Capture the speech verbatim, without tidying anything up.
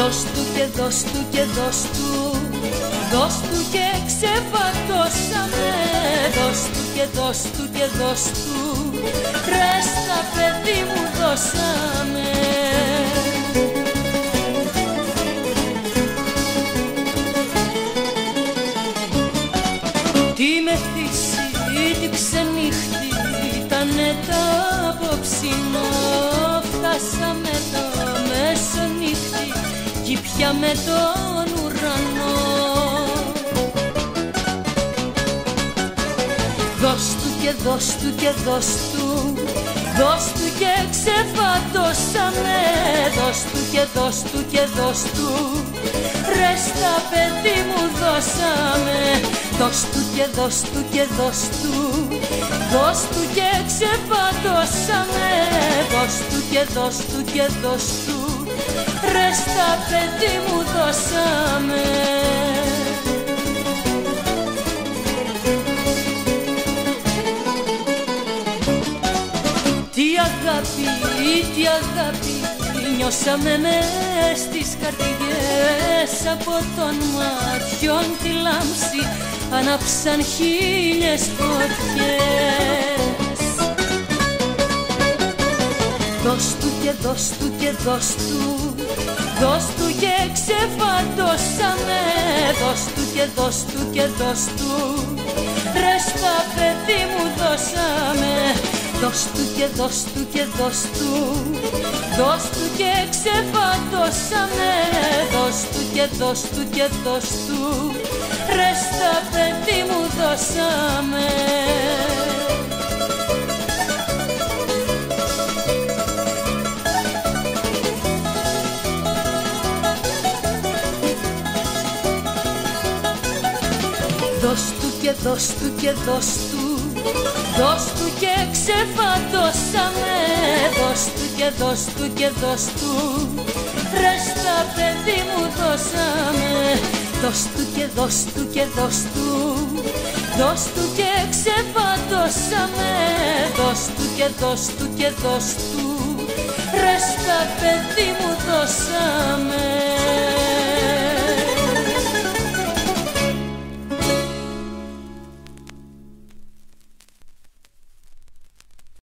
Δώσ' του και δώσ' του και δώσ' του, δώσ' του και ξεπατώσαμε. Δώσ' του και δώσ' του και δώσ' του, ρε στα παιδί μου δώσαμε. Τι μεθύσι, τι ξενύχτη, ήτανε τα απόψινο. Φτάσαμε το μεσονύχτη κι πιάμε τον ουρανό. Δώσ' του και δώσ' του και δώσ' του, δώσ' του και ξεφαντώσαμε. Δώσ' του και δώσ' του και δώσ' του, ρε στα παιδί μου δώσαμε. Δώσ' του και δώσ' του και δώσ' του, δώσ' του και ξεφαντώσαμε. Δώσ' του και δώσ' του και δώσ' του, ρε στα παιδί μου δώσαμε. Τι αγάπη, τι αγάπη νιώσαμε μες στις καρδιές. Από των μάτιων τη λάμψη ανάψαν χίλιες φωτιές. Δώσ' του και δώσ' του και δώσ' του, δώσ' του και ξεφαντώσαμε. Δώσ' του και δώσ' του και δώσ' του, ρε στα παιδί μου δώσαμε. Δώσ' του και δώσ' του και δώσ' του, δώσ' του και ξεφαντώσαμε. Δώσ' του και δώσ' του και δώσ' του, ρε στα παιδί μου δώσαμε. Δώσ' του και δώσ' του και δώσ' του, δώσ' του και ξεφαντώσαμε. Δώσ' του και δώσ' του και δώσ' του, ρε στα παιδί μου δώσαμε. Δώσ' του και δώσ' του και δώσ' του, δώσ' του και ξεφαντώσαμε. Δώσ' του και δώσ' του και δώσ' του, ρε στα παιδί μου δώσαμε.